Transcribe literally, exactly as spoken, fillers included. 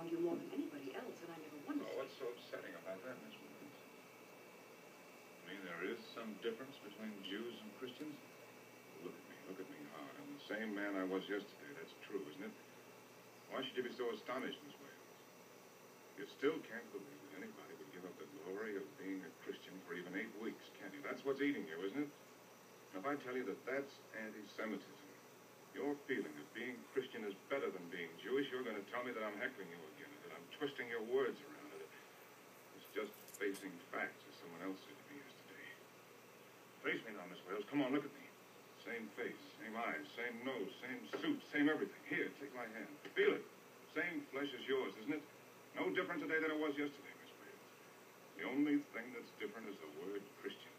around you more than anybody else, and I never once... Oh, what's so upsetting about that, Miss Williams? I mean, there is some difference between Jews and Christians? Look at me, look at me hard. I'm the same man I was yesterday. That's true, isn't it? Why should you be so astonished, Miss Wales? You still can't believe that anybody would give up the glory of being a Christian for even eight weeks, can you? That's what's eating you, isn't it? Now, if I tell you that that's anti-Semitism, your feeling of being Christian is better than being Jewish, you're going to tell me that I'm heckling you again, or that I'm twisting your words around it. It's just facing facts, as someone else said to me yesterday. Face me now, Miss Wales. Come on, look at me. Same face, same eyes, same nose, same suit, same everything. Here, take my hand. Feel it. Same flesh as yours, isn't it? No different today than it was yesterday, Miss Wales. The only thing that's different is the word Christian.